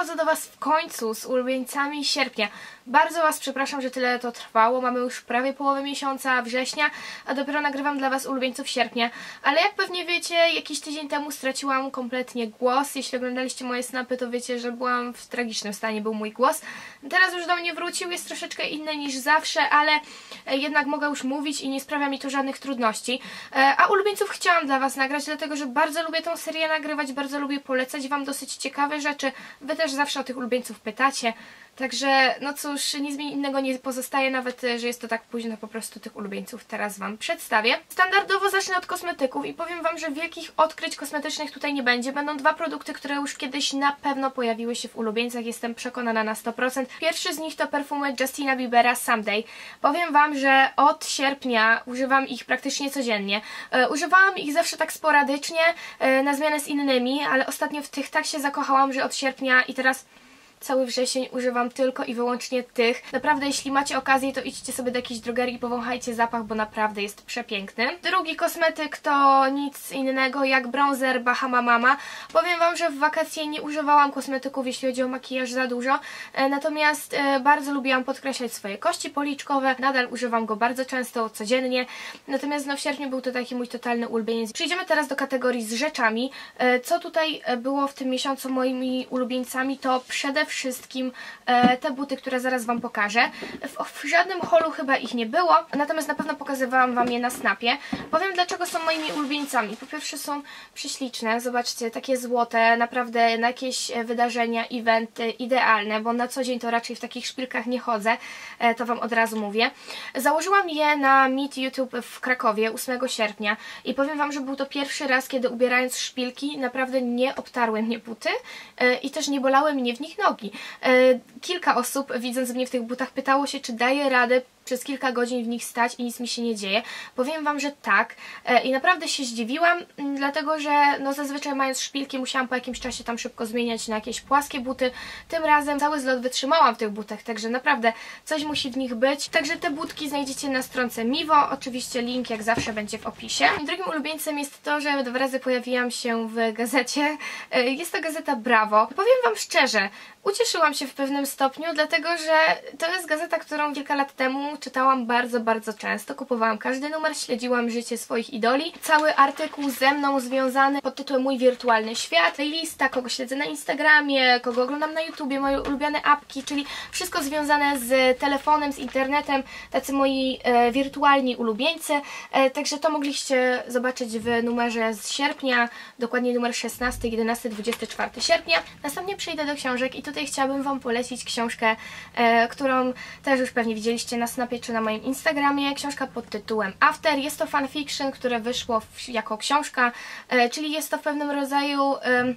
przychodzę do Was w końcu z ulubieńcami sierpnia. Bardzo Was przepraszam, że tyle to trwało. Mamy już prawie połowę miesiąca września, a dopiero nagrywam dla Was ulubieńców sierpnia. Ale jak pewnie wiecie, jakiś tydzień temu straciłam kompletnie głos. Jeśli oglądaliście moje snapy, to wiecie, że byłam w tragicznym stanie, był mój głos. Teraz już do mnie wrócił, jest troszeczkę inny niż zawsze, ale jednak mogę już mówić i nie sprawia mi to żadnych trudności. A ulubieńców chciałam dla Was nagrać, dlatego że bardzo lubię tą serię nagrywać, bardzo lubię polecać Wam dosyć ciekawe rzeczy. Wy też zawsze o tych ulubieńców pytacie. Także, no cóż, nic mi innego nie pozostaje, nawet że jest to tak późno, po prostu tych ulubieńców teraz Wam przedstawię. Standardowo zacznę od kosmetyków i powiem Wam, że wielkich odkryć kosmetycznych tutaj nie będzie. Będą dwa produkty, które już kiedyś na pewno pojawiły się w ulubieńcach, jestem przekonana na 100%. Pierwszy z nich to perfumy Justina Biebera Someday. Powiem Wam, że od sierpnia używam ich praktycznie codziennie. Używałam ich zawsze tak sporadycznie, na zmianę z innymi, ale ostatnio w tych tak się zakochałam, że od sierpnia i teraz cały wrzesień używam tylko i wyłącznie tych. Naprawdę, jeśli macie okazję, to idźcie sobie do jakiejś drogerii i powąchajcie zapach, bo naprawdę jest przepiękny. Drugi kosmetyk to nic innego jak bronzer Bahama Mama. Powiem Wam, że w wakacje nie używałam kosmetyków, jeśli chodzi o makijaż, za dużo. Natomiast bardzo lubiłam podkreślać swoje kości policzkowe. Nadal używam go bardzo często, codziennie. Natomiast no, w sierpniu był to taki mój totalny ulubieniec. Przejdziemy teraz do kategorii z rzeczami. Co tutaj było w tym miesiącu moimi ulubieńcami, to przede wszystkim te buty, które zaraz Wam pokażę. W żadnym holu chyba ich nie było, natomiast na pewno pokazywałam Wam je na snapie. Powiem, dlaczego są moimi ulubieńcami. Po pierwsze, są prześliczne, zobaczcie, takie złote, naprawdę na jakieś wydarzenia, eventy idealne, bo na co dzień to raczej w takich szpilkach nie chodzę, to Wam od razu mówię. Założyłam je na Meet YouTube w Krakowie 8 sierpnia i powiem Wam, że był to pierwszy raz, kiedy ubierając szpilki naprawdę nie obtarły mnie buty i też nie bolały mnie w nich nogi. Kilka osób, widząc mnie w tych butach, pytało się, czy daję radę przez kilka godzin w nich stać i nic mi się nie dzieje. Powiem Wam, że tak i naprawdę się zdziwiłam, dlatego że no zazwyczaj mając szpilki musiałam po jakimś czasie tam szybko zmieniać na jakieś płaskie buty. Tym razem cały zlot wytrzymałam w tych butach, także naprawdę coś musi w nich być. Także te butki znajdziecie na stronce Miwo, oczywiście link jak zawsze będzie w opisie. Drugim ulubieńcem jest to, że 2 razy pojawiłam się w gazecie. Jest to gazeta Brawo. Powiem Wam szczerze, ucieszyłam się w pewnym stopniu, dlatego że to jest gazeta, którą kilka lat temu czytałam bardzo, bardzo często. Kupowałam każdy numer, śledziłam życie swoich idoli. Cały artykuł ze mną związany pod tytułem Mój wirtualny świat, lista, kogo śledzę na Instagramie, kogo oglądam na YouTubie, moje ulubione apki, czyli wszystko związane z telefonem, z internetem, tacy moi wirtualni ulubieńcy. Także to mogliście zobaczyć w numerze z sierpnia, dokładnie numer 16, 11, 24 sierpnia. Następnie przejdę do książek i tutaj chciałabym Wam polecić książkę, którą też już pewnie widzieliście na snapie czy na moim Instagramie. Książka pod tytułem After. Jest to fanfiction, które wyszło jako książka, czyli jest to w pewnym rodzaju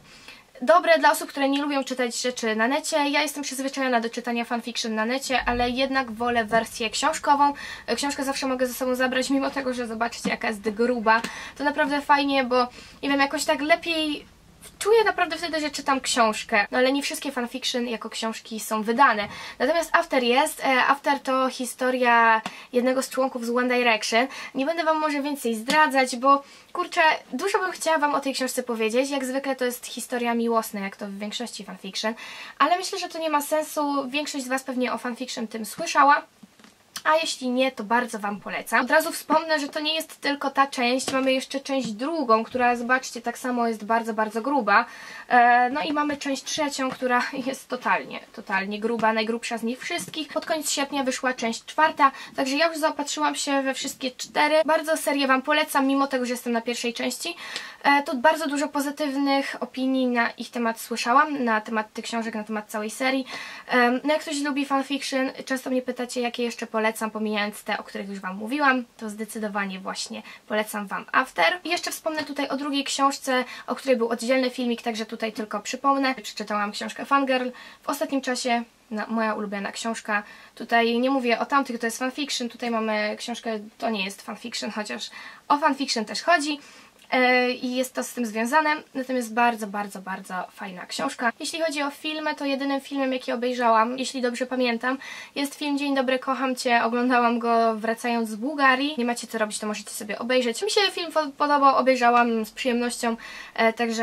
dobre dla osób, które nie lubią czytać rzeczy na necie. Ja jestem przyzwyczajona do czytania fanfiction na necie, ale jednak wolę wersję książkową. Książkę zawsze mogę ze sobą zabrać, mimo tego, że zobaczcie jaka jest gruba. To naprawdę fajnie, bo nie wiem, jakoś tak lepiej czuję naprawdę wtedy, że czytam książkę, no ale nie wszystkie fanfiction jako książki są wydane. Natomiast After jest. After to historia jednego z członków z One Direction. Nie będę Wam może więcej zdradzać, bo kurczę, dużo bym chciała Wam o tej książce powiedzieć. Jak zwykle to jest historia miłosna, jak to w większości fanfiction, ale myślę, że to nie ma sensu. Większość z Was pewnie o fanfiction tym słyszała. A jeśli nie, to bardzo Wam polecam. Od razu wspomnę, że to nie jest tylko ta część, mamy jeszcze część drugą, która, zobaczcie, tak samo jest bardzo, bardzo gruba. No i mamy część trzecią, która jest totalnie gruba, najgrubsza z nich wszystkich. Pod koniec sierpnia wyszła część 4, także ja już zaopatrzyłam się we wszystkie 4. Bardzo serię Wam polecam, mimo tego, że jestem na pierwszej części. To bardzo dużo pozytywnych opinii na ich temat słyszałam, na temat tych książek, na temat całej serii. No jak ktoś lubi fanfiction, często mnie pytacie, jakie jeszcze polecam, pomijając te, o których już Wam mówiłam, to zdecydowanie właśnie polecam Wam After. I jeszcze wspomnę tutaj o drugiej książce, o której był oddzielny filmik, także tutaj tylko przypomnę. Przeczytałam książkę Fangirl w ostatnim czasie. Moja ulubiona książka. Tutaj nie mówię o tamtych, to jest fanfiction, tutaj mamy książkę, to nie jest fanfiction, chociaż o fanfiction też chodzi. I jest to z tym związane, natomiast bardzo, bardzo, bardzo fajna książka. Jeśli chodzi o filmy, to jedynym filmem, jaki obejrzałam, jeśli dobrze pamiętam, jest film Dzień dobry, kocham Cię. Oglądałam go wracając z Bułgarii. Nie macie co robić, to możecie sobie obejrzeć. Mi się film podobał, obejrzałam z przyjemnością, także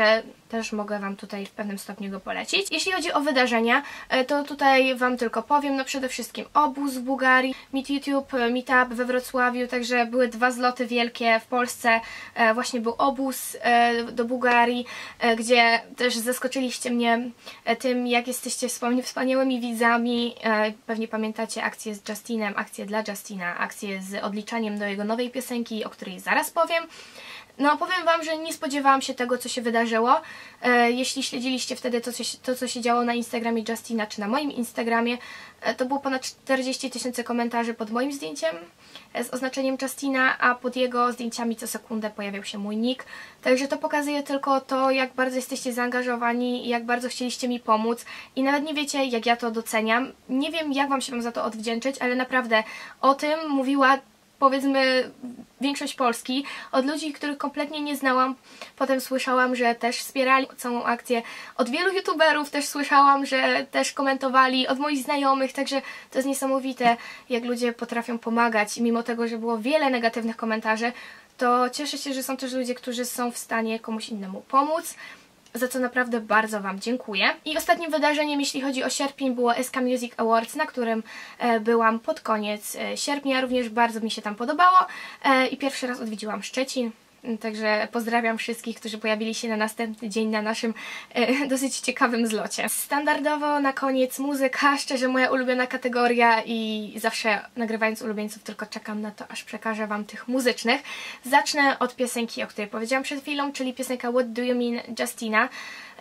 też mogę Wam tutaj w pewnym stopniu go polecić. Jeśli chodzi o wydarzenia, to tutaj Wam tylko powiem, no przede wszystkim obóz w Bułgarii, Meet YouTube, Meetup we Wrocławiu, także były 2 zloty wielkie w Polsce, właśnie był obóz do Bułgarii, gdzie też zaskoczyliście mnie tym, jak jesteście wspaniałymi widzami. Pewnie pamiętacie akcję z Justinem, akcję dla Justina, akcję z odliczaniem do jego nowej piosenki, o której zaraz powiem. No, powiem Wam, że nie spodziewałam się tego, co się wydarzyło. Jeśli śledziliście wtedy to, co się działo na Instagramie Justina, czy na moim Instagramie, to było ponad 40 000 komentarzy pod moim zdjęciem z oznaczeniem Justina, a pod jego zdjęciami co sekundę pojawiał się mój nick. Także to pokazuje tylko to, jak bardzo jesteście zaangażowani i jak bardzo chcieliście mi pomóc. I nawet nie wiecie, jak ja to doceniam. Nie wiem, jak Wam się za to odwdzięczyć, ale naprawdę o tym mówiła, powiedzmy, większość Polski, od ludzi, których kompletnie nie znałam. Potem słyszałam, że też wspierali całą akcję. Od wielu youtuberów też słyszałam, że też komentowali, od moich znajomych, także to jest niesamowite, jak ludzie potrafią pomagać. Mimo tego, że było wiele negatywnych komentarzy, to cieszę się, że są też ludzie, którzy są w stanie komuś innemu pomóc, za co naprawdę bardzo Wam dziękuję. I ostatnim wydarzeniem, jeśli chodzi o sierpień, było SK Music Awards, na którym byłam pod koniec sierpnia. Również bardzo mi się tam podobało i pierwszy raz odwiedziłam Szczecin. Także pozdrawiam wszystkich, którzy pojawili się na następny dzień na naszym dosyć ciekawym zlocie. Standardowo na koniec muzyka, szczerze moja ulubiona kategoria i zawsze nagrywając ulubieńców tylko czekam na to, aż przekażę Wam tych muzycznych. Zacznę od piosenki, o której powiedziałam przed chwilą, czyli piosenka What Do You Mean Justina.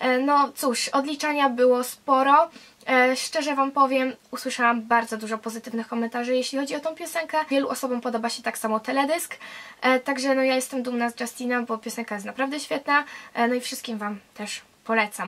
No cóż, odliczania było sporo. Szczerze Wam powiem, usłyszałam bardzo dużo pozytywnych komentarzy, jeśli chodzi o tą piosenkę. Wielu osobom podoba się tak samo teledysk, także no ja jestem dumna z Justina, bo piosenka jest naprawdę świetna, no i wszystkim Wam też polecam.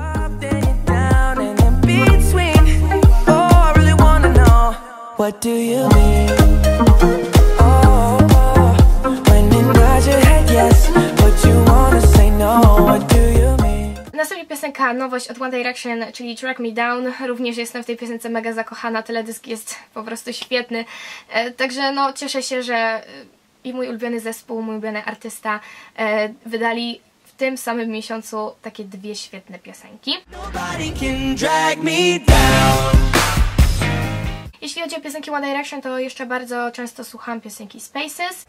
Następnie piosenka, nowość od One Direction, czyli Track Me Down. Również jestem w tej piosence mega zakochana, teledysk jest po prostu świetny. Także no cieszę się, że i mój ulubiony zespół, mój ulubiony artysta wydali w tym samym miesiącu takie 2 świetne piosenki. Jeśli chodzi o piosenki One Direction, to jeszcze bardzo często słucham piosenki Spaces.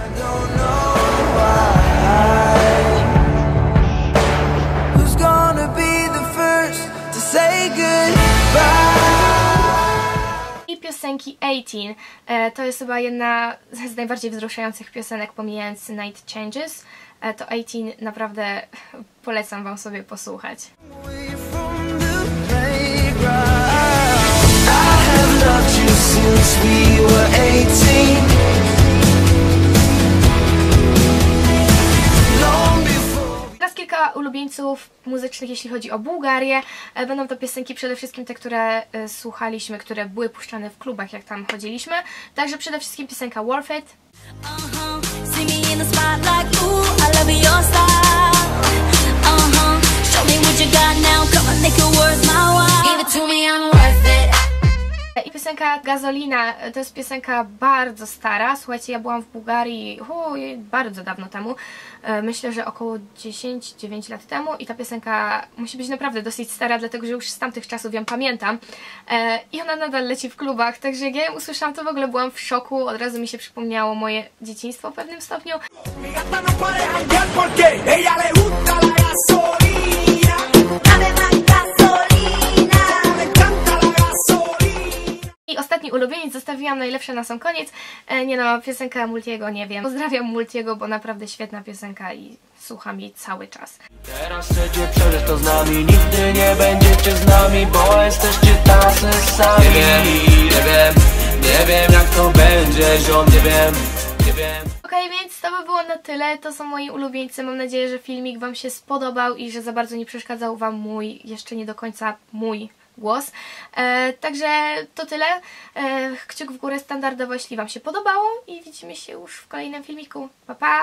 I piosenki 18. To jest chyba jedna z najbardziej wzruszających piosenek, pomijając Night Changes. To 18 naprawdę polecam Wam sobie posłuchać. Teraz kilka ulubieńców muzycznych, jeśli chodzi o Bułgarię. Będą to piosenki przede wszystkim te, które słuchaliśmy, które były puszczane w klubach, jak tam chodziliśmy. Także przede wszystkim piosenka Worth It. I piosenka Gazolina, to jest piosenka bardzo stara. Słuchajcie, ja byłam w Bułgarii bardzo dawno temu, myślę, że około 10-9 lat temu i ta piosenka musi być naprawdę dosyć stara, dlatego że już z tamtych czasów ją pamiętam i ona nadal leci w klubach, także jak ja ją usłyszałam, to w ogóle byłam w szoku, od razu mi się przypomniało moje dzieciństwo w pewnym stopniu. I ostatni ulubieniec, zostawiłam najlepsze na sam koniec. Nie no, piosenka Multiego, nie wiem. Pozdrawiam Multiego, bo naprawdę świetna piosenka i słucham jej cały czas. Teraz chcecie przeżyć to z nami, nigdy nie będziecie z nami, bo jesteście tacy sami. Nie wiem jak to będzie, ziom, nie wiem. Okej, więc to by było na tyle. To są moi ulubieńcy. Mam nadzieję, że filmik Wam się spodobał i że za bardzo nie przeszkadzał Wam mój, jeszcze nie do końca mój głos. Także to tyle. Kciuk w górę standardowo, jeśli Wam się podobało i widzimy się już w kolejnym filmiku. Pa, pa!